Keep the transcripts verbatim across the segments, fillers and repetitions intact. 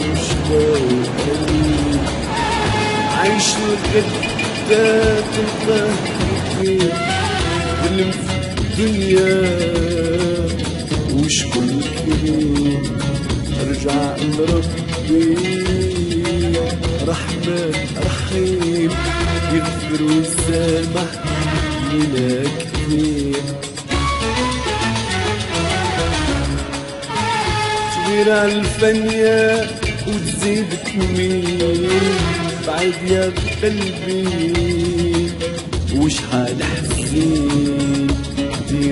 وشباب قليل عايش الغدا تلقاه ظلم في الدنيا وشكون كريم ارجع لربي رحمن رحيم يغفر ويسامح لينا كتير صغيرة عالفنيا وتزيد تميل بعيد يا قلبي وشحال حزين دير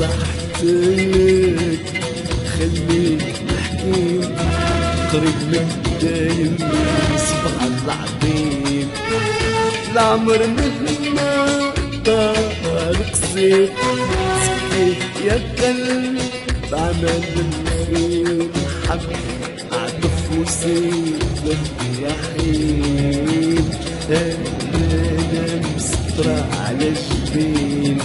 نصحتك خليك نحكي قريب من دايم سبحان العظيم العمر مهما طال قصير سكيه يا قلبي بعمل الخير حب اعطف وسيب الرحيم انا مسطرة على الجبين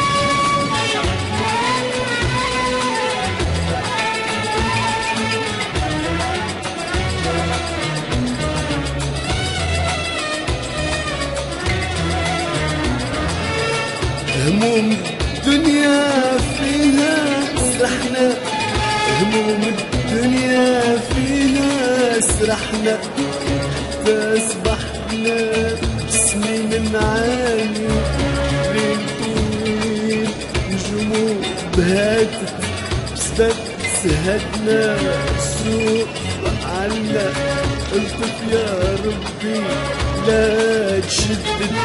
هموم الدنيا فيها سرحنا هموم الدنيا فيها سرحنا حتى أصبحنا بسنين نعاني ليل طويل نجوم بهاتت بسبب سهدنا سوء عنا الطف يا ربي لا تشدد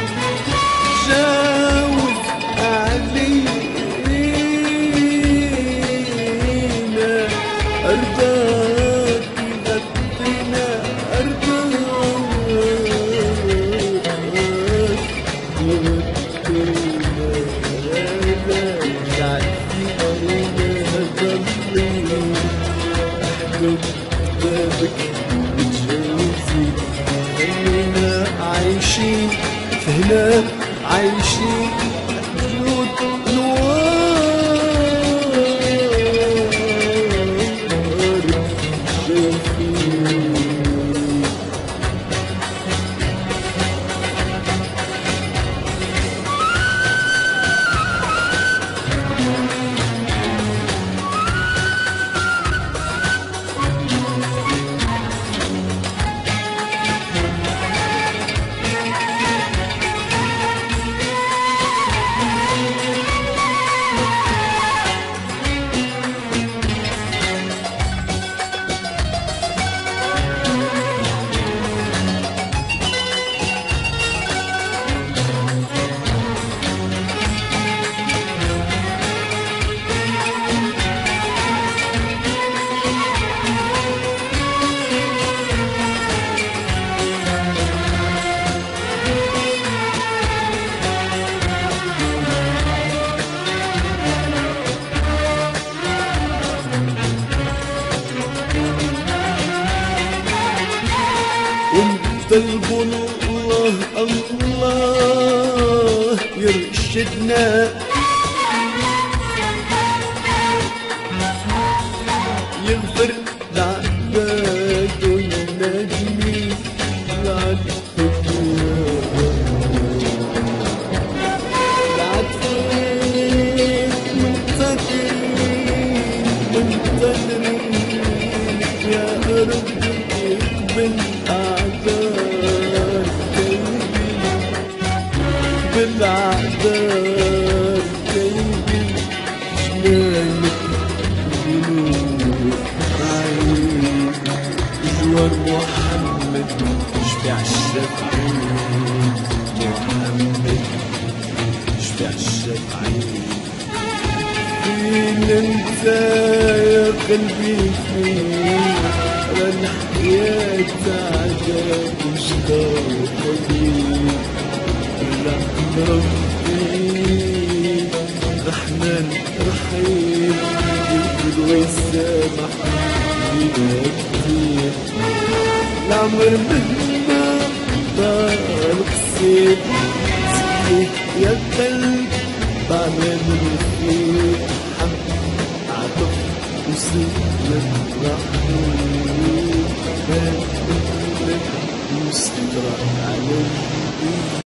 جاوب علينا أرضاك غطينا أرضاك غطينا رجعت فينا ضلي أحبب بابك متجوزين خلينا عايشين فهنا عايشين جود نوار طلبوا الله الله يرشدنا يغفر لعباد النجمين العطفين منتظرين منتظرين يا ربي اقبل أعذار قلبي بالأعذار قلبي جنانك بنور عين جوار محمد شبع الشفعين محمد شبع الشفعين فين انت يا قلبي فين الحياة عجب وشتاق طبيب رحم ربي رحمن رحيم يغفر ويسامح لينا كتير العمر مهما طال قصير سكيه يا قلب بعمل الخير حب عطف وسلم رحيم مستر على